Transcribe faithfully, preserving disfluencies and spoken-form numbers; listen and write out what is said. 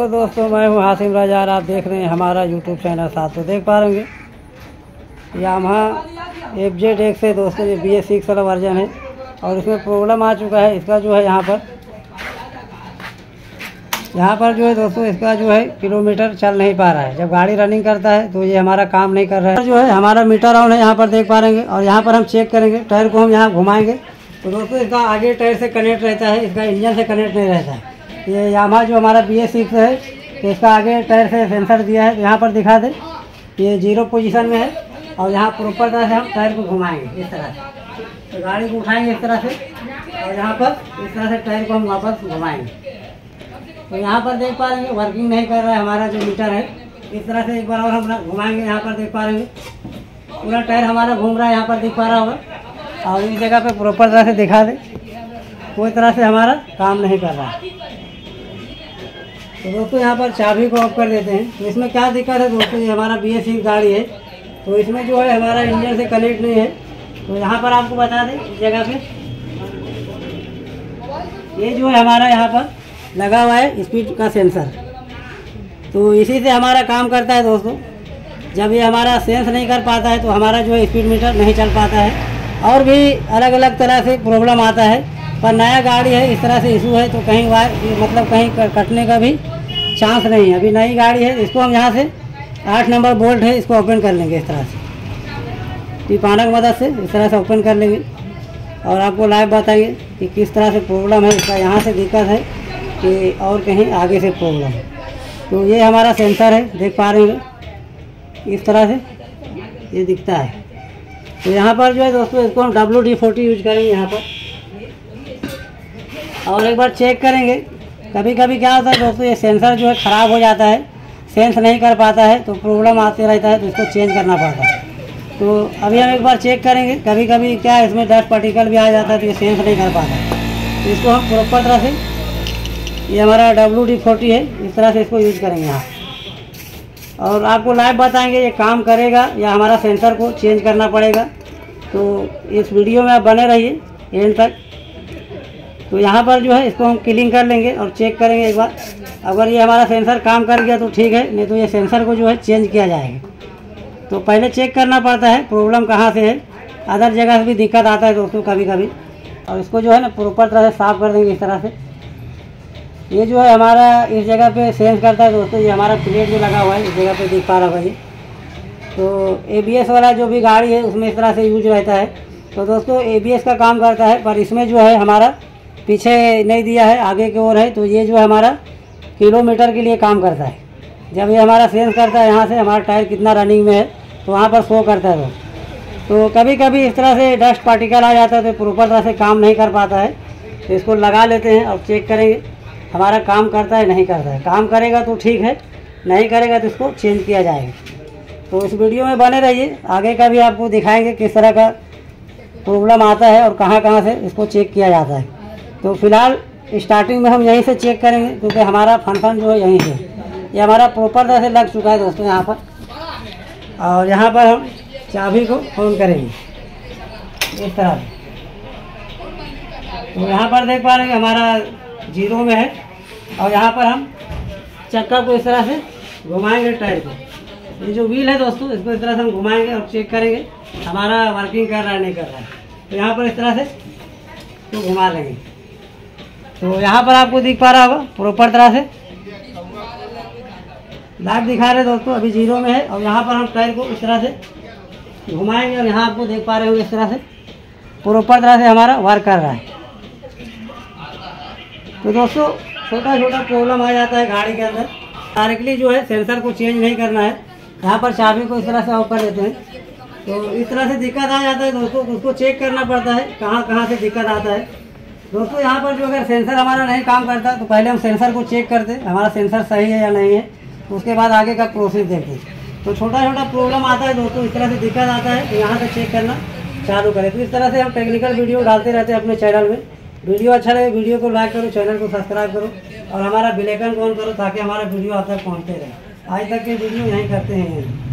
Hello दोस्तों, मैं हूँ हासिम राजा और आप देख रहे हैं हमारा यूट्यूब चैनल। साथ तो देख पा रहे होंगे यामाहा एफ जेड एक्स है दोस्तों, ये बी एस सिक्स वाला वर्जन है और इसमें प्रॉब्लम आ चुका है। इसका जो है यहाँ पर यहाँ पर जो है दोस्तों, इसका जो है किलोमीटर चल नहीं पा रहा है। जब गाड़ी रनिंग करता है तो ये हमारा काम नहीं कर रहा है। जो है हमारा मीटर ऑन है, यहाँ पर देख पा रहे हैं और यहाँ पर हम चेक करेंगे। टायर को हम यहाँ घुमाएंगे तो दोस्तों इसका आगे टायर से कनेक्ट रहता है, इसका इंजन से कनेक्ट नहीं रहता है। ये यामाहा जो हमारा बी एस सिक्स है तो इसका आगे टायर से सेंसर दिया है, तो यहाँ पर दिखा दे ये जीरो पोजीशन में है और यहाँ प्रॉपर तरह से हम टायर को घुमाएंगे इस तरह से। तो गाड़ी को उठाएंगे इस तरह से और यहाँ पर इस तरह से टायर को हम वापस घुमाएंगे। तो यहाँ पर देख पा रहे हैं वर्किंग नहीं कर रहा है हमारा जो मीटर है। इस तरह से एक बार और हम घुमाएंगे, यहाँ पर देख पा रहे हैं पूरा टायर हमारा घूम रहा है, यहाँ पर दिख पा रहा होगा। और इस जगह पे प्रॉपर तरह से दिखा दे, कोई तरह से हमारा काम नहीं कर रहा है। तो दोस्तों यहाँ पर चाबी को ऑफ कर देते हैं। तो इसमें क्या दिक्कत है दोस्तों, ये हमारा बी एस सिक्स गाड़ी है तो इसमें जो है हमारा इंजन से कनेक्ट नहीं है। तो यहाँ पर आपको बता दें इस जगह पे ये जो है हमारा यहाँ पर लगा हुआ है स्पीड का सेंसर, तो इसी से हमारा काम करता है दोस्तों। जब ये हमारा सेंस नहीं कर पाता है तो हमारा जो है स्पीड मीटर नहीं चल पाता है और भी अलग अलग तरह से प्रॉब्लम आता है। पर नया गाड़ी है, इस तरह से इशू है तो कहीं वायर मतलब कहीं कटने का भी चांस नहीं है। अभी नई गाड़ी है, इसको हम यहाँ से आठ नंबर बोल्ट है, इसको ओपन कर लेंगे इस तरह से टिपाना की मदद से इस तरह से ओपन कर लेंगे और आपको लाइव बताएंगे कि किस तरह से प्रॉब्लम है इसका। यहाँ से दिक्कत है कि और कहीं आगे से प्रॉब्लम है। तो ये हमारा सेंसर है, देख पा रहे हैं इस तरह से ये दिखता है। तो यहाँ पर जो है दोस्तों इसको हम डब्ल्यू डी फोर्टी यूज करेंगे यहाँ पर और एक बार चेक करेंगे। कभी कभी क्या होता है दोस्तों, ये सेंसर जो है ख़राब हो जाता है, सेंस नहीं कर पाता है तो प्रॉब्लम आते रहता है, तो इसको चेंज करना पड़ता है। तो अभी हम एक बार चेक करेंगे। कभी कभी क्या है इसमें डस्ट पार्टिकल भी आ जाता है तो ये सेंस नहीं कर पाता, तो इसको हम प्रॉपर तरह से ये हमारा डब्ल्यू डी फोर्टी है, इस तरह से इसको यूज करेंगे यहाँ और आपको लाइव बताएंगे ये काम करेगा या हमारा सेंसर को चेंज करना पड़ेगा। तो इस वीडियो में आप बने रहिए एंड तक। तो यहाँ पर जो है इसको हम क्लीन कर लेंगे और चेक करेंगे एक बार। अगर ये हमारा सेंसर काम कर गया तो ठीक है, नहीं तो ये सेंसर को जो है चेंज किया जाएगा। तो पहले चेक करना पड़ता है प्रॉब्लम कहाँ से है, अदर जगह से भी दिक्कत आता है दोस्तों कभी कभी। और इसको जो है ना प्रॉपर तरह से साफ़ कर देंगे इस तरह से। ये जो है हमारा इस जगह पे सेंस करता है दोस्तों, ये हमारा प्लेट जो लगा हुआ है इस जगह पे दिख पा रहा होगा ये। तो ए बी एस वाला जो भी गाड़ी है उसमें इस तरह से यूज रहता है। तो दोस्तों ए बी एस का काम करता है, पर इसमें जो है हमारा पीछे नहीं दिया है, आगे की ओर है। तो ये जो है हमारा किलोमीटर के लिए काम करता है। जब ये हमारा सेंस करता है यहाँ से हमारा टायर कितना रनिंग में है तो वहाँ पर शो करता है दोस्तों। तो कभी कभी इस तरह से डस्ट पार्टिकल आ जाता है तो प्रॉपर तरह से काम नहीं कर पाता है। तो इसको लगा लेते हैं और चेक करेंगे हमारा काम करता है नहीं करता है। काम करेगा तो ठीक है, नहीं करेगा तो इसको चेंज किया जाएगा। तो इस वीडियो में बने रहिए, आगे का भी आपको दिखाएंगे किस तरह का प्रॉब्लम आता है और कहाँ कहाँ से इसको चेक किया जाता है। तो फिलहाल स्टार्टिंग में हम यहीं से चेक करेंगे क्योंकि हमारा फंक्शन जो है यहीं से ये हमारा प्रॉपर तरह से लग चुका है दोस्तों यहाँ पर। और यहाँ पर हम चाबी को ऑन करेंगे इस तरह से। तो यहाँ पर देख पा रहे हैं हमारा जीरो में है और यहाँ पर हम चक्का को इस तरह से घुमाएंगे टायर को। ये जो व्हील है दोस्तों इसको इस तरह से हम घुमाएंगे और चेक करेंगे हमारा वर्किंग कर रहा है नहीं कर रहा है। तो यहाँ पर इस तरह से तो घुमा लेंगे। तो यहाँ पर आपको दिख पा रहा होगा प्रॉपर तरह से लाइव दिखा रहे दोस्तों, अभी जीरो में है और यहाँ पर हम टायर को इस तरह से घुमाएंगे और यहाँ आपको देख पा रहे होंगे इस तरह से प्रॉपर तरह से हमारा वर्क कर रहा है। तो दोस्तों छोटा छोटा प्रॉब्लम आ जाता है गाड़ी के अंदर, डायरेक्टली जो है सेंसर को चेंज नहीं करना है। यहाँ पर चाबी को इस तरह से ऑफ कर देते हैं तो इस तरह से दिक्कत आ जाता है दोस्तों। उसको चेक करना पड़ता है कहाँ कहाँ से दिक्कत आता है दोस्तों। यहाँ पर जो अगर सेंसर हमारा नहीं काम करता तो पहले हम सेंसर को चेक करते हमारा सेंसर सही है या नहीं है, उसके बाद आगे का प्रोसेस देखते। तो छोटा छोटा प्रॉब्लम आता है दोस्तों, इस तरह से दिक्कत आता है तो यहाँ से चेक करना चालू करें। तो इस तरह से हम टेक्निकल वीडियो डालते रहते हैं अपने चैनल में। वीडियो अच्छा लगे वीडियो को लाइक करो, चैनल को सब्सक्राइब करो और हमारा बेल आइकन ऑन करो ताकि हमारा वीडियो आप तक पहुँचते रहे। आज तक के वीडियो यहीं करते हैं।